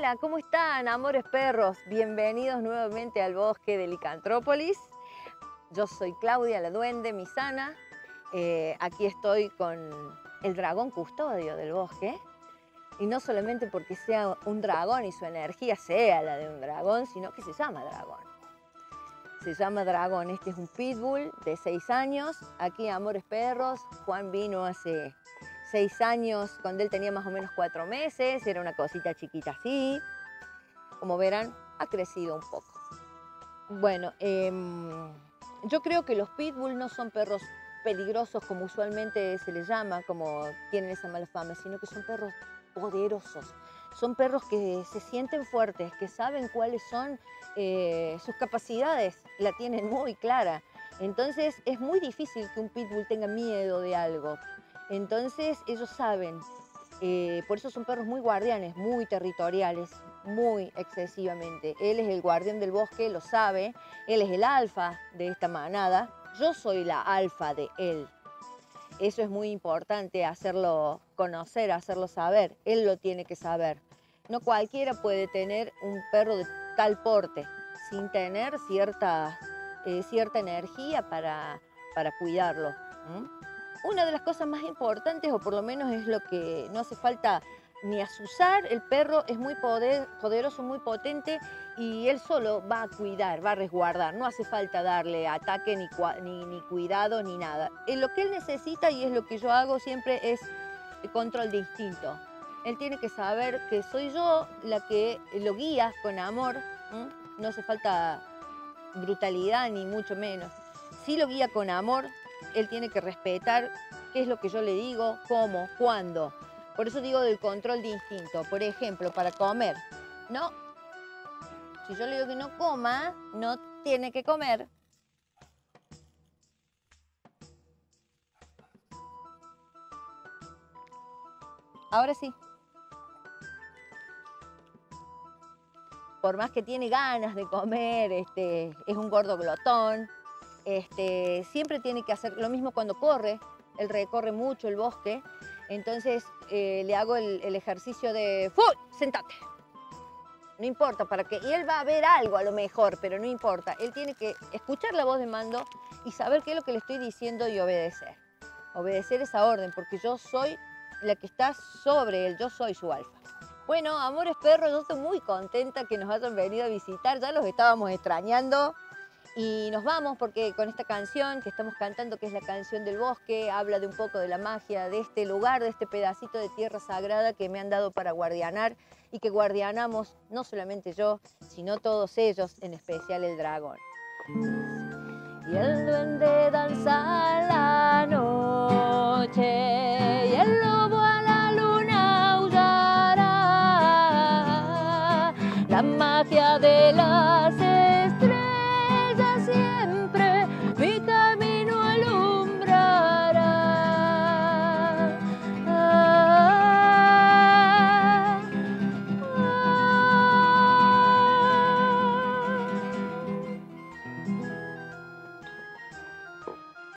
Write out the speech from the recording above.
Hola, ¿cómo están, amores perros? Bienvenidos nuevamente al bosque de Licantrópolis. Yo soy Claudia, la duende misana. Aquí estoy con el dragón custodio del bosque. Y no solamente porque sea un dragón y su energía sea la de un dragón, sino que se llama dragón. Se llama dragón. Este es un pitbull de 6 años. Aquí, amores perros, Juan vino hace 6 años, cuando él tenía más o menos 4 meses. Era una cosita chiquita así. Como verán, ha crecido un poco. Bueno, yo creo que los pitbull no son perros peligrosos como usualmente se les llama, como tienen esa mala fama, sino que son perros poderosos. Son perros que se sienten fuertes, que saben cuáles son sus capacidades, la tienen muy clara. Entonces es muy difícil que un pitbull tenga miedo de algo. Entonces ellos saben. Por eso son perros muy guardianes, muy territoriales, muy excesivamente. Él es el guardián del bosque, lo sabe. Él es el alfa de esta manada. Yo soy la alfa de él. Eso es muy importante, hacerlo conocer, hacerlo saber. Él lo tiene que saber. No cualquiera puede tener un perro de tal porte sin tener cierta energía para cuidarlo. Una de las cosas más importantes, o por lo menos es lo que no hace falta ni asusar, el perro es muy poderoso, muy potente, y él solo va a cuidar, va a resguardar. No hace falta darle ataque, ni cuidado, ni nada. Lo que él necesita, y es lo que yo hago siempre, es el control de instinto. Él tiene que saber que soy yo la que lo guía con amor. No hace falta brutalidad, ni mucho menos. Si lo guía con amor, él tiene que respetar qué es lo que yo le digo, cómo, cuándo. Por eso digo del control de instinto. Por ejemplo, para comer. No, si yo le digo que no coma, no tiene que comer. Ahora sí. Por más que tiene ganas de comer, es un gordo glotón. Siempre tiene que hacer lo mismo cuando corre. Él recorre mucho el bosque. Entonces le hago el ejercicio de ¡fu! Sentate. No importa, y él va a ver algo a lo mejor, pero no importa. Él tiene que escuchar la voz de mando y saber qué es lo que le estoy diciendo y obedecer. Obedecer esa orden, porque yo soy la que está sobre él, yo soy su alfa. Bueno, amores perros, yo estoy muy contenta que nos hayan venido a visitar. Ya los estábamos extrañando. Y nos vamos porque con esta canción que estamos cantando, que es la canción del bosque, habla de un poco de la magia de este lugar, de este pedacito de tierra sagrada que me han dado para guardianar, y que guardianamos no solamente yo, sino todos ellos, en especial el dragón. Y el duende danza la noche, y el lobo a la luna aullará, la magia de